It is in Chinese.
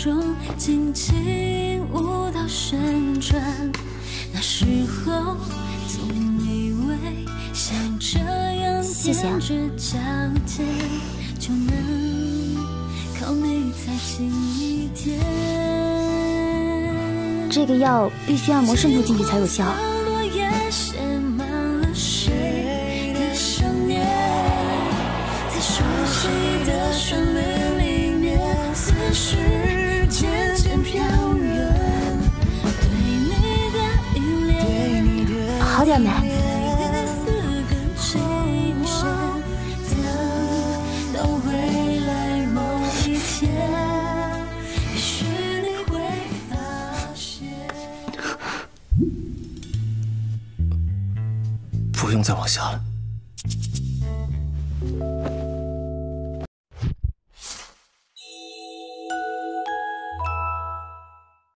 中紧紧舞蹈旋转。那时候总以为像这样踮着脚尖就能靠你再近一点。 这个药必须按摩渗透进去才有效。好点没？ 不用再往下了。